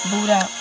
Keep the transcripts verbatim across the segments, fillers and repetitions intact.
Boot up.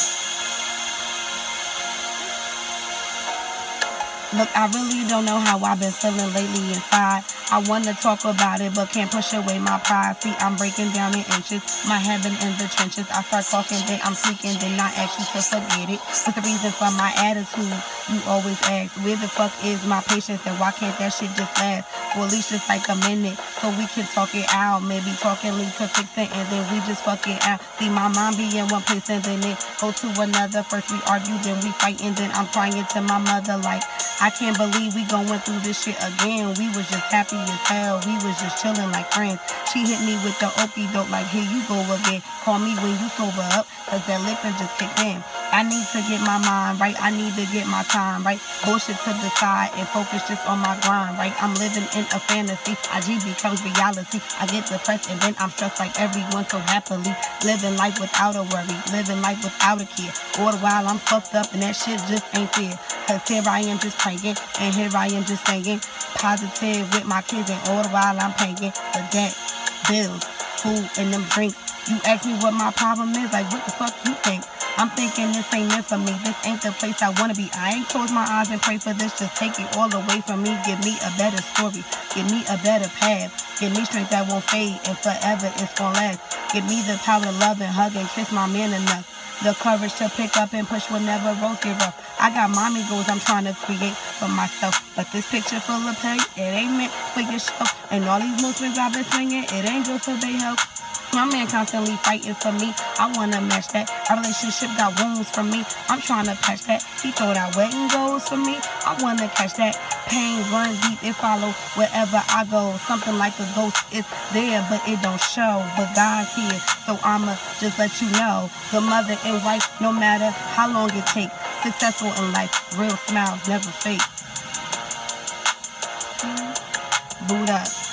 Look, I really don't know how I've been feeling lately inside. I want to talk about it, but can't push away my pride. See, I'm breaking down in inches, my heaven in the trenches. I start talking, then I'm speaking, then I ask you to forget it. What's the reason for my attitude? You always ask, where the fuck is my patience, and why can't that shit just last for at least just like a minute, so we can talk it out? Maybe talking lead to fixing, and then we just fuck it out. See, my mind be in one place, and then it go to another. First we argue, then we fight, and then I'm crying to my mother like, I can't believe we going through this shit again. We was just happy as hell. We was just chilling like friends. She hit me with the okie doke like, here you go again. Call me when you sober up, cause that liquor just kicked in. I need to get my mind right. I need to get my time right. Bullshit to the side and focus just on my grind, right? I'm living in a fantasy. I G becomes reality. I get depressed and then I'm stressed like everyone so happily. Living life without a worry. Living life without a care. All the while I'm fucked up and that shit just ain't fair. Cause here I am just praying, and here I am just saying positive with my kids, and all the while I'm paying for debt, bills, food, and them drinks. You ask me what my problem is, like what the fuck you think? I'm thinking this ain't meant for me. This ain't the place I wanna be. I ain't close my eyes and pray for this. Just take it all away from me. Give me a better story. Give me a better path. Give me strength that won't fade and forever it's gonna last. Give me the power to love and hug and kiss my man enough. The courage to pick up and push whenever roads get rough. I got mommy goals I'm trying to create for myself. But this picture full of pay, it ain't meant for yourself. And all these movements I've been swinging, it ain't good for their health. My man constantly fighting for me. I wanna match that. Our relationship got wounds from me. I'm trying to patch that. He throwed out wedding goals for me. I wanna catch that. Pain run deep, it follow wherever I go. Something like a ghost is there, but it don't show. But God's here, so I'ma just let you know. The mother and wife, no matter how long it takes. Successful in life, real smiles never fake. Boot up.